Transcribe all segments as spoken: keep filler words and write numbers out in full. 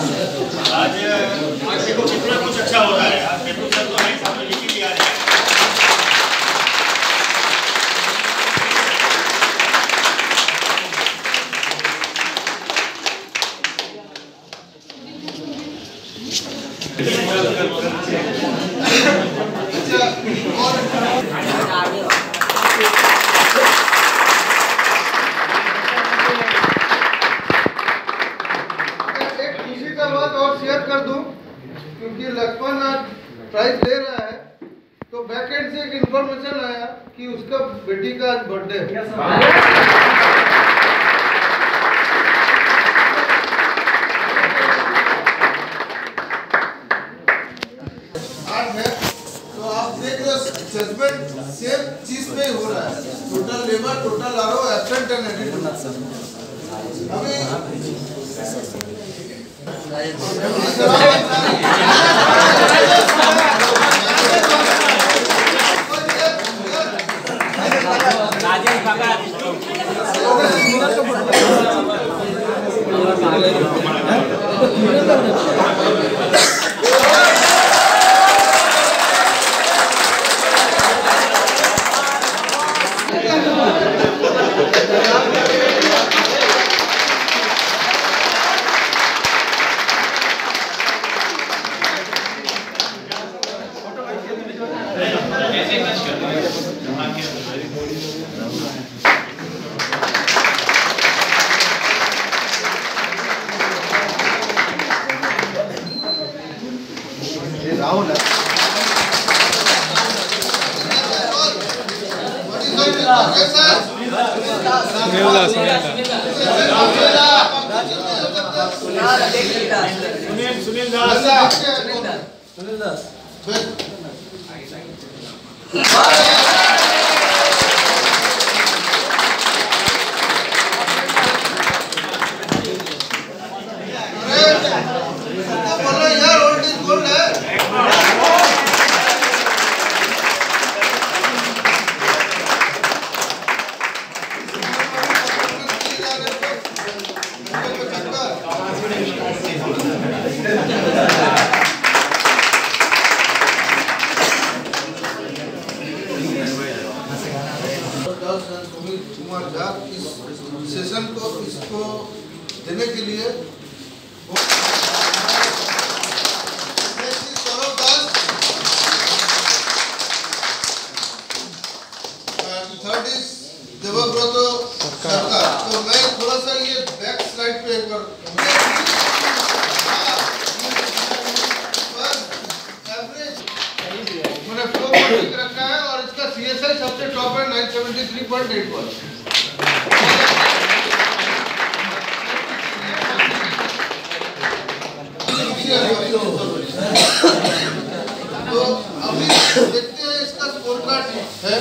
आज आज देखो कितना कुछ अच्छा हो रहा है। आज देखो सर तो है सामने लिख लिया है। क्योंकि लक्ष्मण आज प्राइज ले रहा है तो बैकएंड से एक इन्फॉर्मेशन आया कि उसका बेटी का आज बर्थडे है। आज है तो आप देख रहे हो जजमेंट सेम चीज पे हो रहा है। Total labour total arrow absent and edit अभी सुनील सुनील दास सुनील दास बोलो यार ओल्ड इज गोल्ड है। इस सेशन को इसको देने के लिए थर्ड इज देवव्रत सरकार। तो मैं थोड़ा सा ये बैक स्लाइड पे एक बार एवरेज मैंने फ्लो ठीक रखा है और इसका सीएसआई सबसे टॉप है nine seventy three point eight one. तो अभी देखते हैं इसका स्कोर कार्ड है।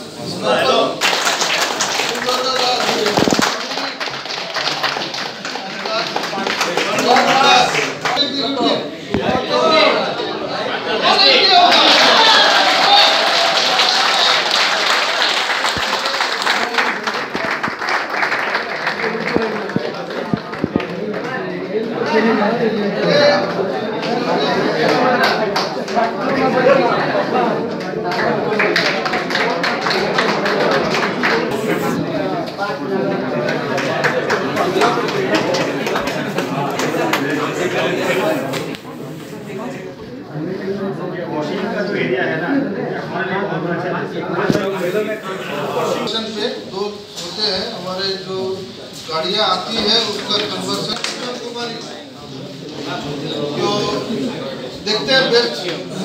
पे दो होते हैं हमारे जो गाड़ियाँ आती है उसका कन्वर्सन जो देखते हैं बेस्ट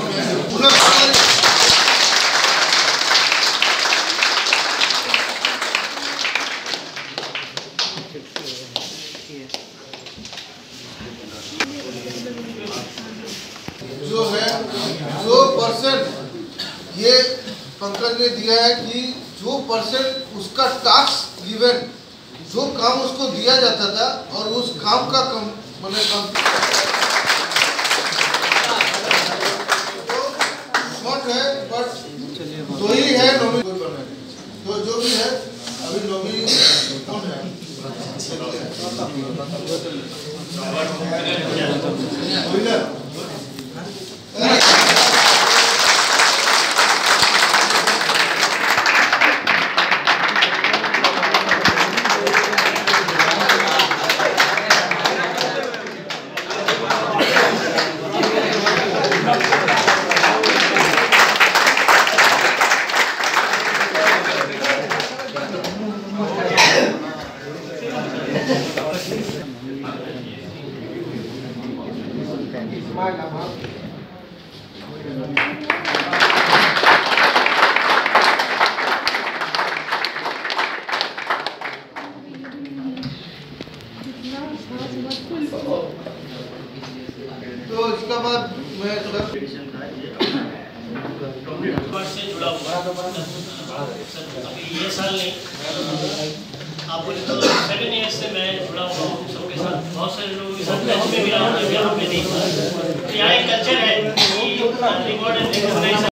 जो है जो परसेंट ये पंकज ने दिया है कि जो परसेंट उसका टास्क गिवन जो काम उसको दिया जाता था और उस काम का कम मैंने कम तो शॉर्ट है बट दो ही है नॉमिनी बनाने तो जो भी है अभी नॉमिनी कौन है तो इसका बाद मैं सर से जुड़ा हुआ अभी ये साल नहीं, आप बोले तो सेवन ईयर्स से मैं जुड़ा हुआ हूँ सबके साथ, बहुत सारे लोगों के साथ मैच में भी रहा हूँ, जब यहाँ पे नहीं। यहाँ एक कल्चर है कि रिवॉर्ड एंड रिकॉग्नाइज